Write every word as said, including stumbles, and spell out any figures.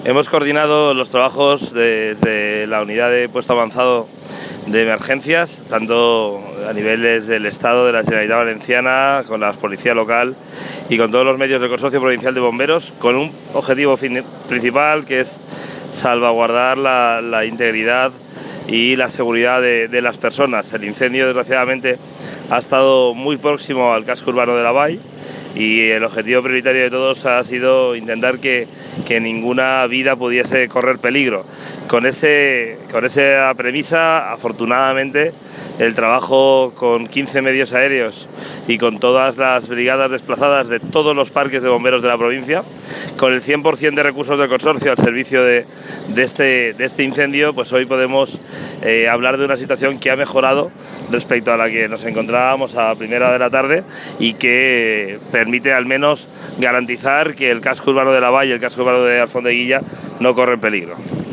Hemos coordinado los trabajos desde la unidad de puesto avanzado de emergencias, tanto a niveles del Estado, de la Generalitat Valenciana, con la Policía Local y con todos los medios del Consorcio Provincial de Bomberos, con un objetivo principal que es salvaguardar la, la integridad y la seguridad de, de las personas. El incendio, desgraciadamente, ha estado muy próximo al casco urbano de la Vall y el objetivo prioritario de todos ha sido intentar que, que ninguna vida pudiese correr peligro. Con, ese, con esa premisa, afortunadamente, el trabajo con quince medios aéreos y con todas las brigadas desplazadas de todos los parques de bomberos de la provincia, con el cien por cien de recursos del consorcio al servicio de, de, este, de este incendio, pues hoy podemos eh, hablar de una situación que ha mejorado respecto a la que nos encontrábamos a primera hora de la tarde y que permite al menos garantizar que el casco urbano de la Vall y el casco urbano de Alfondeguilla no corren peligro.